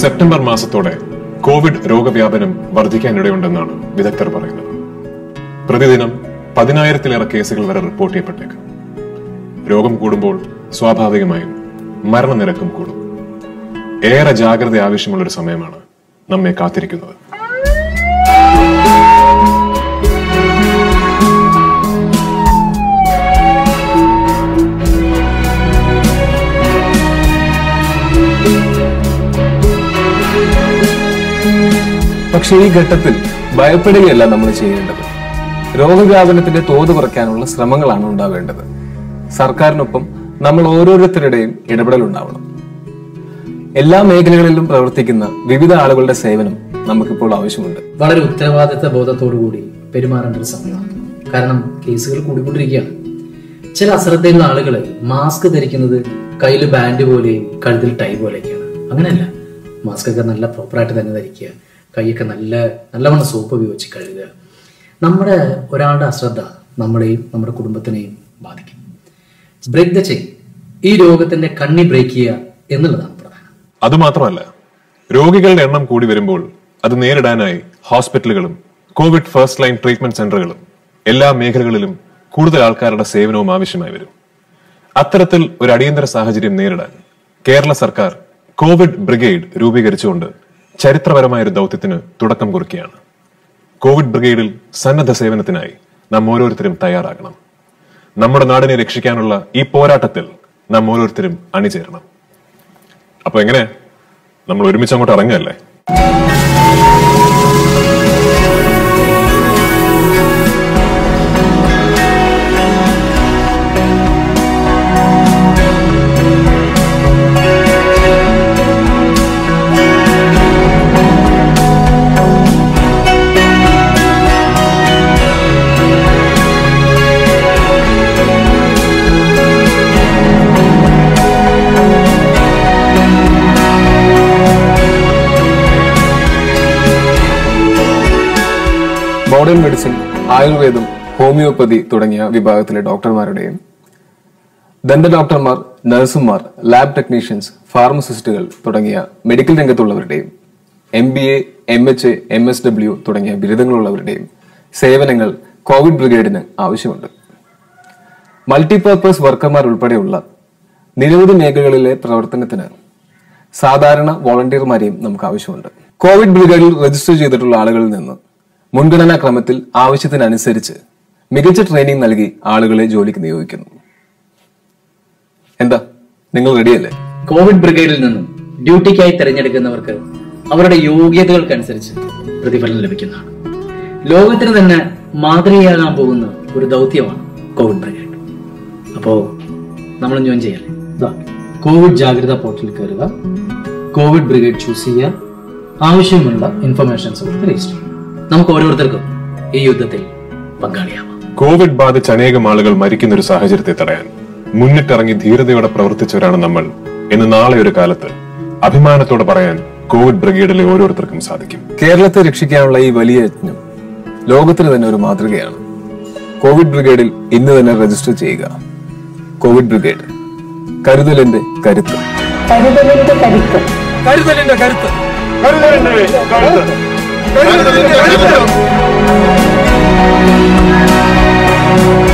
September മാസത്തോടെ Covid രോഗവ്യാപനം വർദ്ധിക്കാനിടയുണ്ടെന്നാണ് വിദഗ്ധർ പറയുന്നത്. പ്രതിദിനം 10,000-ലേറെ കേസുകൾ വരെ റിപ്പോർട്ട് ചെയ്യപ്പെട്ടേക്കും. രോഗം കൂടുമ്പോൾ സ്വാഭാവികമായും മരണനിരക്കും കൂടും. ഏറെ ജാഗ്രത ആവശ്യമുള്ളൊരു സമയമാണ് നമ്മെ കാത്തിരിക്കുന്നത്. പക്ഷേ ഈ ഘട്ടത്തിൽ ഭയപ്പെടുകയല്ല നമ്മൾ ചെയ്യേണ്ടത്. രോഗവ്യാപനത്തിന്റെ തോത് കുറയ്ക്കാനുള്ള ശ്രമങ്ങളാണ് ഉണ്ടാവേണ്ടത്. സർക്കാരിനൊപ്പം നമ്മൾ ഓരോരുത്തരുടെയും ഇടപെടൽ ഉണ്ടാവണം. എല്ലാ മേഖലകളിലും പ്രവർത്തിക്കുന്ന വിവിധ ആളുകളുടെ സേവനം നമുക്കിപ്പോൾ ആവശ്യമുണ്ട്. വളരെ ഉത്തരവാദിത്ത ബോധത്തോടുകൂടി പെരുമാറേണ്ട ഒരു സമയമാണ്. കാരണം കേസുകൾ കൂടിക്കൊണ്ടിരിക്കുകയാണ്. ചില അശ്രദ്ധയുള്ള ആളുകൾ മാസ്ക് ധരിക്കുന്നത് കയ്യിൽ ബാൻഡ് പോലെയും കഴുത്തിൽ ടൈ പോലെയൊക്കെയാണ്. അങ്ങനെയല്ല, മാസ്ക് ഒക്കെ നല്ല പ്രോപ്പറായിട്ട് തന്നെ ധരിക്കുക, കൈയൊക്കെ നല്ലവണ്ണം സോപ്പ് ഉപയോഗിച്ച് കഴുകുക. നമ്മുടെ ഒരാളുടെ അശ്രദ്ധ നമ്മളെയും നമ്മുടെ കുടുംബത്തിനെയും ബാധിക്കും. ബ്രേക്ക് ദ ചെയിൻ, ഈ രോഗത്തിന്റെ കണ്ണി ബ്രേക്ക് ചെയ്യുക എന്നുള്ളതാണ് പ്രധാനം. അതുമാത്രമല്ല, രോഗികളുടെ എണ്ണം കൂടി വരുമ്പോൾ അത് നേരിടാനായി ഹോസ്പിറ്റലുകളും കോവിഡ് ഫസ്റ്റ് ലൈൻ ട്രീറ്റ്മെന്റ് സെന്ററുകളും എല്ലാ മേഖലകളിലും കൂടുതൽ ആൾക്കാരുടെ സേവനവും ആവശ്യമായി വരും. അത്തരത്തിൽ ഒരു അടിയന്തര സാഹചര്യം നേരിടാൻ കേരള സർക്കാർ കോവിഡ് ബ്രിഗേഡ് രൂപീകരിച്ചുകൊണ്ട് ചരിത്രപരമായ ഒരു ദൗത്യത്തിന് തുടക്കം കുറിക്കുകയാണ്. കോവിഡ് ബ്രിഗേഡിൽ സന്നദ്ധ സേവനത്തിനായി നാം ഓരോരുത്തരും തയ്യാറാകണം. നമ്മുടെ നാടിനെ രക്ഷിക്കാനുള്ള ഈ പോരാട്ടത്തിൽ നാം ഓരോരുത്തരും അണിചേരണം. അപ്പൊ എങ്ങനെ നമ്മൾ ഒരുമിച്ച് അങ്ങോട്ട് ഇറങ്ങുകയല്ലേ? മോഡേൺ മെഡിസിൻ, ആയുർവേദം, ഹോമിയോപ്പതി തുടങ്ങിയ വിഭാഗത്തിലെ ഡോക്ടർമാരുടെയും ദന്ത ഡോക്ടർമാർ, നഴ്സുമാർ, ലാബ് ടെക്നീഷ്യൻസ്, ഫാർമസിസ്റ്റുകൾ തുടങ്ങിയ മെഡിക്കൽ രംഗത്തുള്ളവരുടെയും MBA, MHA, MSW തുടങ്ങിയ ബിരുദങ്ങളുള്ളവരുടെയും സേവനങ്ങൾ കോവിഡ് ബ്രിഗേഡിന് ആവശ്യമുണ്ട്. മൾട്ടിപർപ്പസ് വർക്കർമാർ ഉൾപ്പെടെയുള്ള നിരവധി മേഖലകളിലെ പ്രവർത്തനത്തിന് സാധാരണ വോളണ്ടിയർമാരെയും നമുക്ക് ആവശ്യമുണ്ട്. കോവിഡ് ബ്രിഗേഡിൽ രജിസ്റ്റർ ചെയ്തിട്ടുള്ള ആളുകളിൽ നിന്ന് മുൻഗണനാ ക്രമത്തിൽ ആവശ്യത്തിനനുസരിച്ച് മികച്ച ട്രെയിനിങ് നൽകി ആളുകളെ ജോലിക്ക് നിയോഗിക്കുന്നു. എന്താ, നിങ്ങൾ റെഡിയല്ലേ? കോവിഡ് ബ്രിഗേഡിൽ നിന്നും ഡ്യൂട്ടിക്കായി തിരഞ്ഞെടുക്കുന്നവർക്ക് അവരുടെ യോഗ്യതകൾക്കനുസരിച്ച് പ്രതിഫലം ലഭിക്കുന്നതാണ്. ലോകത്തിന് തന്നെ മാതൃകയാകാൻ പോകുന്ന ഒരു ദൗത്യമാണ് കോവിഡ് ബ്രിഗേഡ്. അപ്പോ നമ്മൾ ജോയിൻ ചെയ്യല്ലേ? കോവിഡ് ജാഗ്രത പോർട്ടലിൽ കയറുക, കോവിഡ് ബ്രിഗേഡ് ചൂസ് ചെയ്യുക, ആവശ്യമുള്ള ഇൻഫർമേഷൻസ് രജിസ്റ്റർ ചെയ്യുക. നമുക്ക് ഓരോരുത്തർക്കും ഈ യുദ്ധത്തിൽ പങ്കാളിയാവാം. കോവിഡ് ബാധിച്ച് അനേകം ആളുകൾ മരിക്കുന്ന ഒരു സാഹചര്യത്തെ തടയാൻ മുന്നിട്ടിറങ്ങി ധീരതയോടെ പ്രവർത്തിച്ചവരാണ് നമ്മൾ എന്ന് നാളെ ഒരു കാലത്ത് അഭിമാനത്തോടെ പറയാൻ കോവിഡ് ബ്രിഗേഡിലെ ഓരോരുത്തർക്കും സാധിക്കും. കേരളത്തെ രക്ഷിക്കാനുള്ള ഈ വലിയ യജ്ഞം ലോകത്തിന് തന്നെ ഒരു മാതൃകയാണ്. കോവിഡ് ബ്രിഗേഡിൽ ഇന്ന് തന്നെ രജിസ്റ്റർ ചെയ്യുക. കോവിഡ് ബ്രിഗേഡ്, കരുതലിന്റെ കരുത്ത്. കരുതലിന്റെ കരുത്ത്. കരുതലിന്റെ കരുത്ത്. കരുതലിന്റെ കരുത്ത്.